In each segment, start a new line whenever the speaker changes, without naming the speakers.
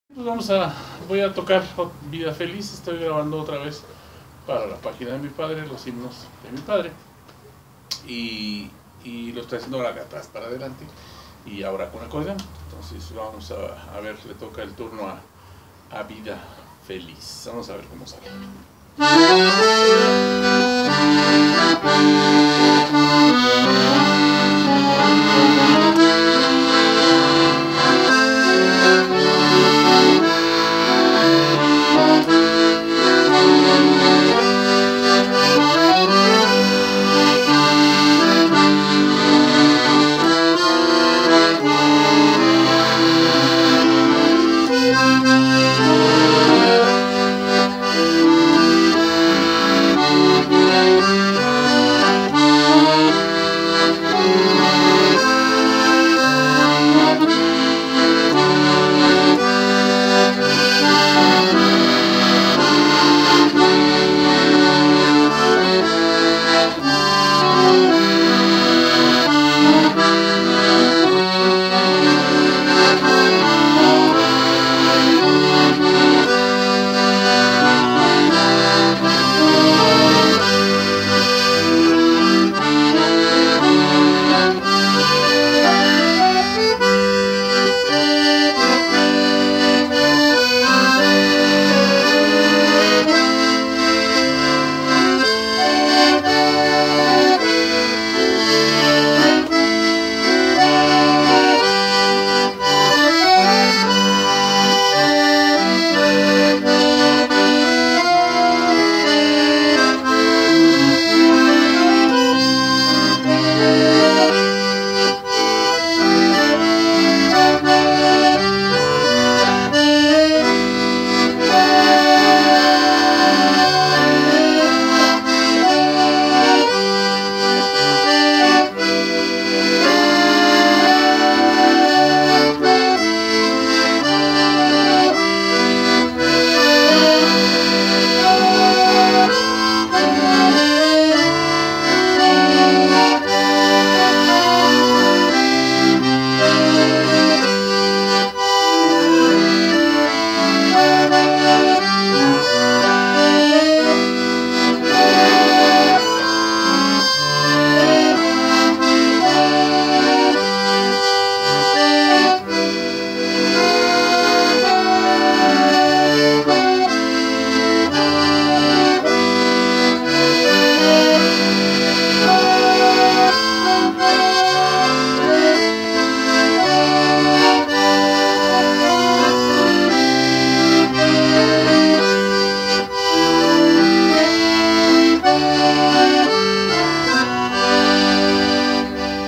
Voy a tocar Vida Feliz. Estoy grabando otra vez para la página de mi padre, los himnos de mi padre, y lo estoy haciendo ahora de atrás para adelante y ahora con acordeón. Entonces vamos a ver, le toca el turno a Vida Feliz. Vamos a ver cómo sale.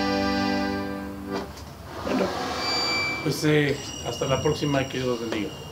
Pues hasta la próxima y que Dios los bendiga.